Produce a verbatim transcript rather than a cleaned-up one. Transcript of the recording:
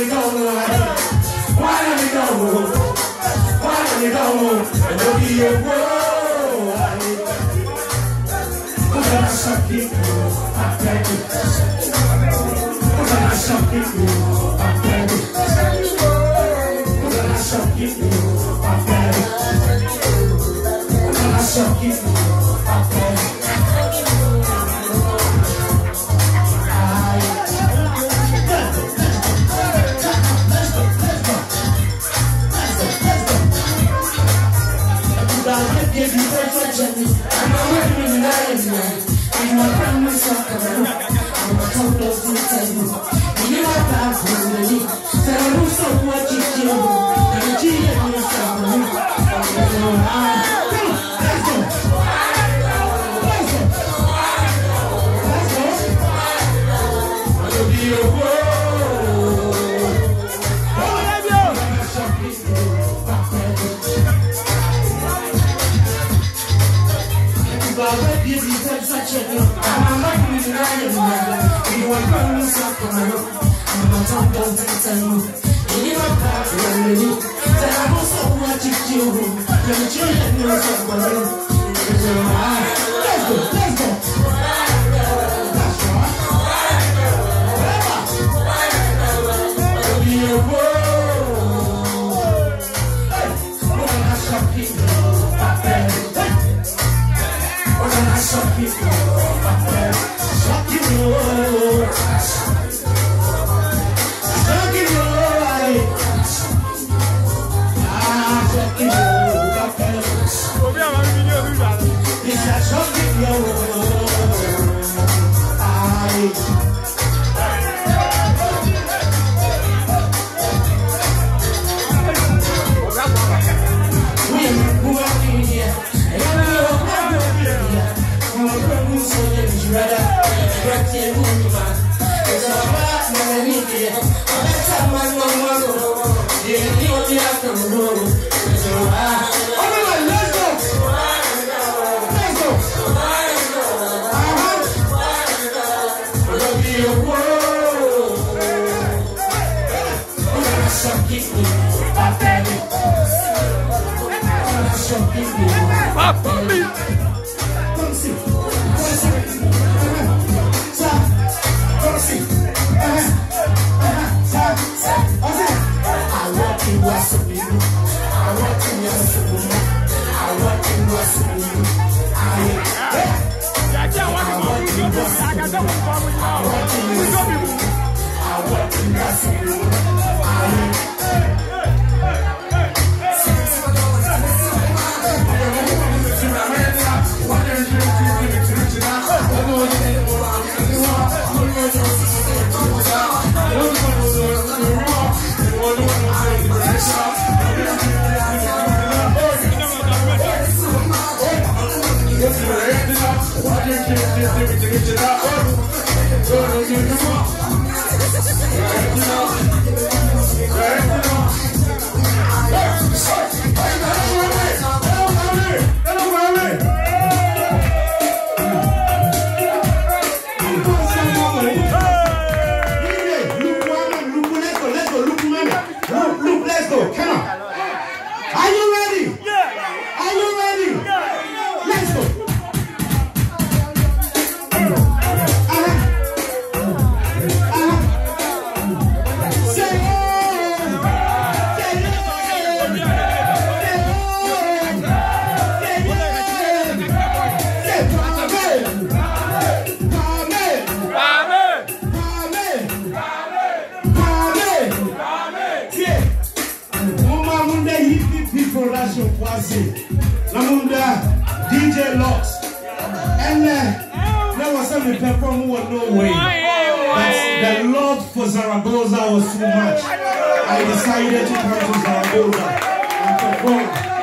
we go? Why don't we go? Why don't we go? And don't be a world. We're gonna suck you. I beg you. We're gonna suck you. I beg you. We're gonna suck you. I beg you. We're gonna suck you. I beg you. Give you perfection, I'm not working in the night, man. I'm not proud of myself, I'm not told those who tell you. You know I'm proud of me. Tell them who's so what you do. I'm cheating on yourself, man. Let's go. Let's go. Let's go. Let's go. Be a world. Give you such a thing. I'm not going to deny it, man. You want to run yourself from my room. I'm not talking to tell you. You know I'm proud of you. Tell I'm also what you do. Let me show you yourself from my room. Let's go. Let's go. That's right. It'll be a world. Hey, we're gonna shock people. I suck you, I suck you, I suck you, I suck you, yes, I suck you, who are you here? D J Locks, and uh, there was some perform who was no way. But the love for Zaragoza was too much. I decided to come to Zaragoza and perform.